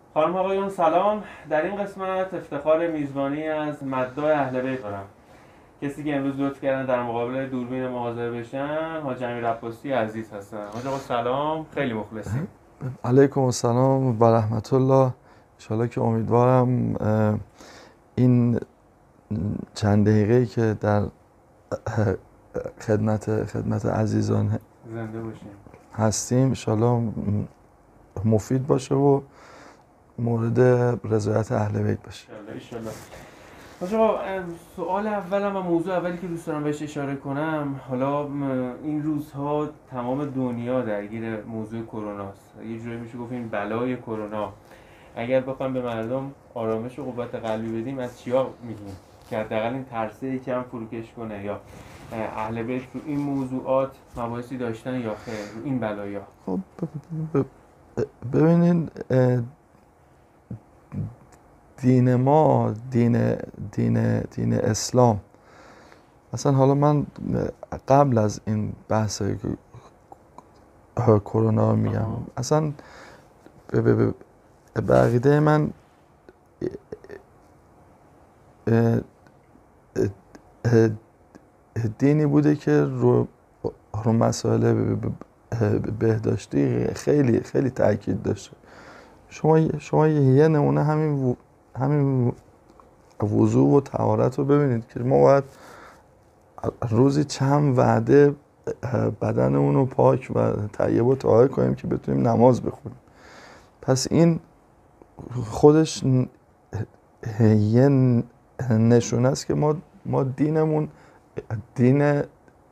خانم آقایان سلام. در این قسمت افتخار میزبانی از مداح اهل بیت دارم. کسی که امروز لطف کردن در مقابل دوربین ما حاضر بشن حاج امیر عباسی عزیز هستن. حاج آقا سلام، خیلی مخلصیم. علیکم السلام و رحمت الله. انشالله که امیدوارم این چند دقیقه‌ای که در خدمت عزیزان زنده باشیم هستیم انشالله مفید باشه و مورد رضایت اهل بیت باشه. انشالله. حاج آقا سوال اولم و موضوع اولی که دوست دارم بهش اشاره کنم، حالا این روزها تمام دنیا درگیر موضوع کرونا است. یه جوری میشه گفت این بلای کرونا، اگر بخوایم به مردم آرامش و قوت قلبی بدیم از چیا میگیم که حداقل این ترسه یکم فروکش کنه؟ یا اهل بیت رو این موضوعات مباحثی داشتن یا خیر رو این بلایا؟ خب ببینید، دین ما دین اسلام، اصلا حالا من قبل از این بحث کرونا میگم، اصلا به عقیده من دینی بوده که رو مسائل بهداشتی خیلی خیلی تاکید داشته. شما یه نمونه همین وضوء و طهارت رو ببینید که ما باید روزی چند وعده بدنمون رو پاک و طیب و طاهر کنیم که بتونیم نماز بخونیم. پس این خودش یه نشونه است که ما دینمون دین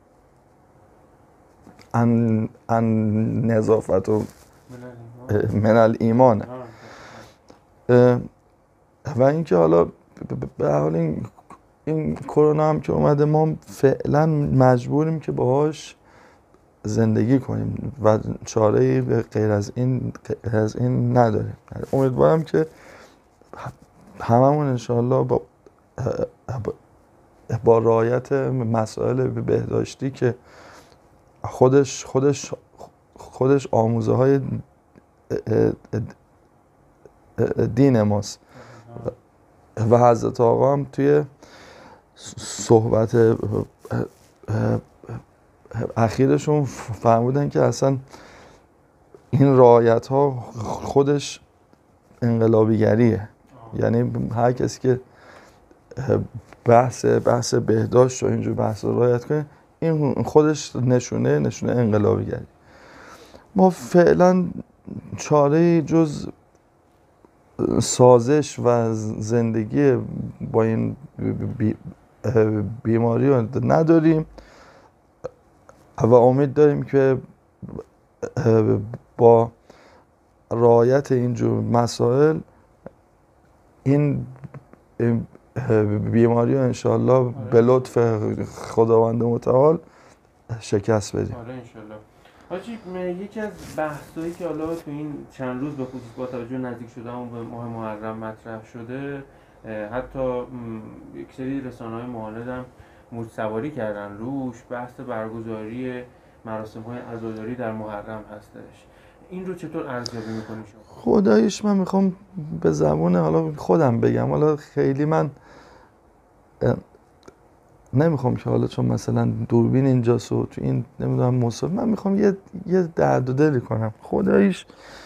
ان نظافت و من الایمانه. و اینکه حالا به حال این کرونا هم که اومده، ما فعلا مجبوریم که باهاش زندگی کنیم و چاره‌ای غیر از این نداریم. امیدوارم که هممون انشاءالله با رعایت مسائل بهداشتی که خودش آموزه های دین ماست و حضرت آقا هم توی صحبت اخیرشون فرمودن که اصلا این رعایت ها خودش انقلابیگریه. یعنی هر کسی که بحث بهداشت و اینجور بحث رو رعایت کنه، این خودش نشونه انقلابیگری. ما فعلا چاره جز سازش و زندگی با این بیماری رو نداریم و امید داریم که با رعایت اینجور مسائل این بیماری رو انشاءالله به لطف خداوند متعال شکست بدیم. آره انشالله. حاجی، یکی از بحثایی که حالا تو این چند روز به خصوص با توجه نزدیک شدن به ماه محرم مطرح شده، حتی یک سری رسانه‌های معاند هم موج سواری کردن روش، بحث برگزاری مراسم‌های عزاداری در محرم هستش. این رو چطور ارزیابی می‌کنی شما؟ خداییش من میخوام به زبون حالا خودم بگم، حالا خیلی من نمیخوام که حالا چون مثلا دوربین اینجاست و تو این نمیدونم مصاحبه، من میخوام یه درد و دلی کنم. خداییش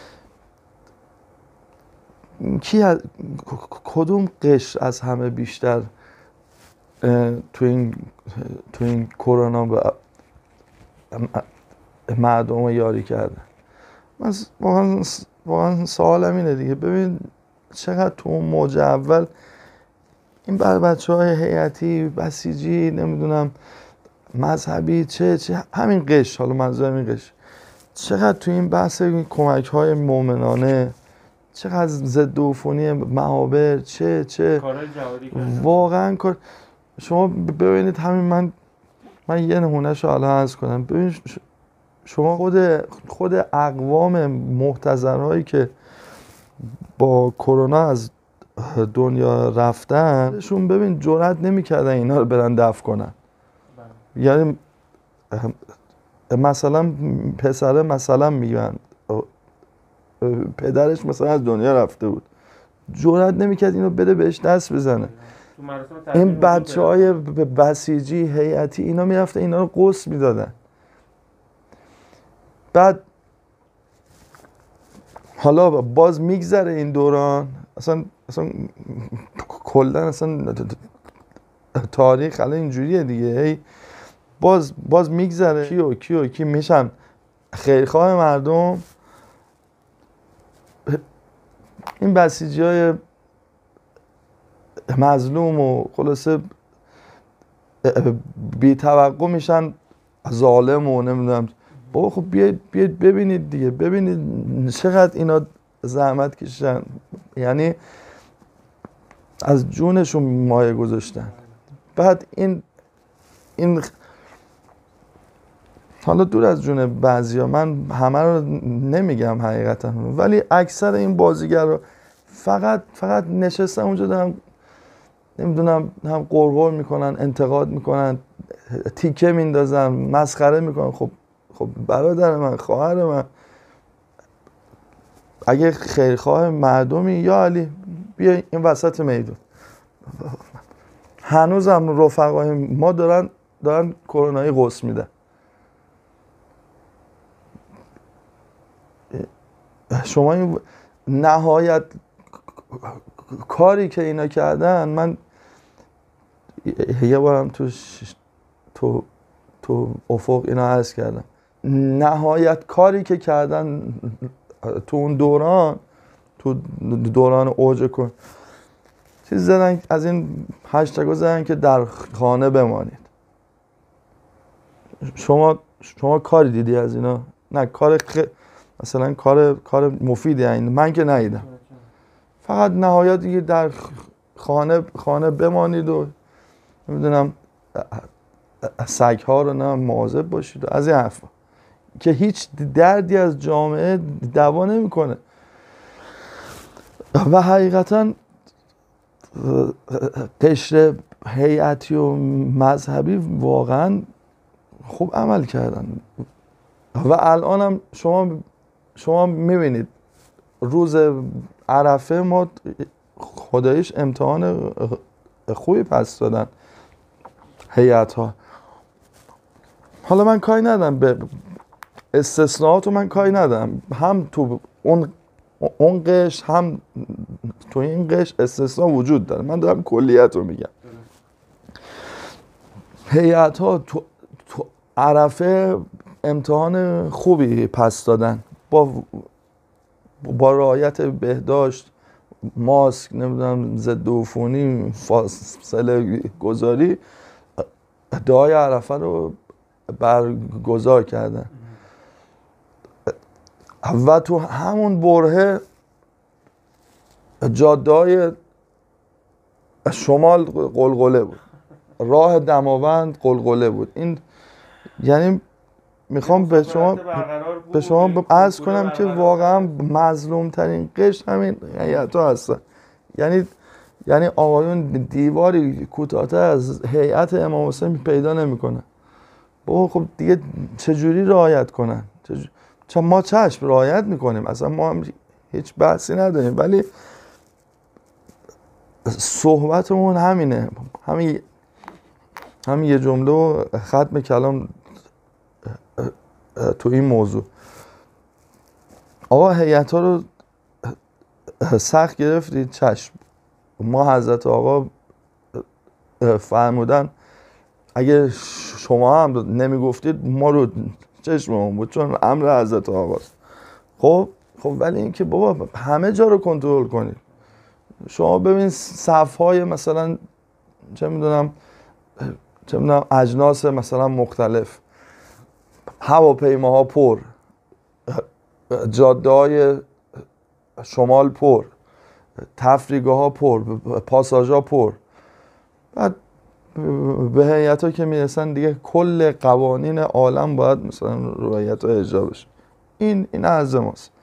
کدوم قشر از همه بیشتر تو این کرونا به مردم یاری کرده؟ من واقعا سوالم اینه دیگه. ببین چقدر تو اون موج اول این بچه‌های هیئتی، بسیجی، نمیدونم مذهبی، چه همین قشر، حالا منظورم این قشر، چقدر تو این بحث کمک‌های مومنانه، چقدر ضد عفونی معابر، چه کارهای جهادی کردن. واقعا شما ببینید، همین من یه نمونهشو الان عرض کنم. ببین شما خود اقوام محتضرهایی که با کرونا از دنیا رفتن، شون ببین جرئت نمی‌کردن اینا رو برن دفن کنن. یعنی مثلا پسره مثلا میگن پدرش مثلا از دنیا رفته بود، جرئت نمیکرد اینو بده بهش دست بزنه. این بچه‌های بسیجی هیئتی اینا میرفته اینا رو غسل میدادن. بعد حالا باز میگذره این دوران، اصلا کلا اصلا تاریخ الان اینجوریه دیگه، هی باز میگذره کی میشن خیرخواه مردم. این بسیجی‌های مظلوم و خلاصه بی توقع میشن ظالم و نمیدونم. بابا خب بیاید ببینید دیگه، ببینید چقدر اینا زحمت کشیدن، یعنی از جونشون مایه گذاشتن. بعد این حالا دور از جون بعضیا، من همه رو نمیگم حقیقتا، ولی اکثر این بازیگرا فقط نشستن اونجا دارن نمیدونم هم غرغر میکنن، انتقاد میکنن، تیکه میندازن، مسخره میکنن. خب برادر من، خواهر من، اگه خیرخواه مردمی یا علی بیا این وسط میدون. هنوزم رفقای ما دارن کرونایی غسل میدن. شما این نهایت کاری که اینا کردن، من یه بارم تو افق اینا عرض کردم، نهایت کاری که کردن تو اون دوران اوج کن چیز زدن، از این هشتگو زدن که در خانه بمانید. شما کاری دیدی از اینا؟ نه مثلا کار مفیدی این من که ندیدم. فقط نهایت دیگه در خانه بمانید و نمیدونم سگ‌ها رو نه مواظب باشید و از این حرفا که هیچ دردی از جامعه دوا نمیکنه. و حقیقتا قشر هیئتی و مذهبی واقعا خوب عمل کردن. و الان هم شما میبینید روز عرفه ما خداییش امتحان خوبی پس دادن هیئت ها. حالا من کاری ندارم به استثناءات، من کاری ندارم، هم تو اون قشر هم تو این قشر استثناء وجود داره، من دارم کلیت رو میگم. هیئت ها تو عرفه امتحان خوبی پس دادن با رعایت بهداشت، ماسک، نمیدونم ضد عفونی، فاصله گذاری، دعای عرفه رو برگزار کردن. و تو همون برهه جاده‌های شمال قلقله بود، راه دماوند قلقله بود. این یعنی میخوام به شما عرض کنم که واقعا مظلوم ترین قشر همین هیئت‌ها هستن. یعنی آقایون دیواری کوتاه‌تر از هیئت امام حسین پیدا نمی‌کنه. بابا خب دیگه چجوری رعایت کنن؟ ما چشم رعایت میکنیم، اصلا ما هم هیچ بحثی نداریم، ولی صحبتمون همینه، همین یه جمله و ختم کلام تو این موضوع. آقا هیئت‌ها رو سخت گرفتید، چشم. ما حضرت آقا فرمودن اگه شما هم نمیگفتید ما رو چشممون بود، چون امر حضرت آقاست. خب ولی این که بابا همه جا رو کنترل کنید. شما ببین صف‌های مثلا چه میدونم اجناس مثلا مختلف، هواپیماها پر، جاده‌های شمال پر، تفریحگاه‌ها پر، پاساژها پر. بعد به هیئت‌ها که میرسن دیگه کل قوانین عالم باید مثلا رعایت ها اجرا بشه. این عرض ماست.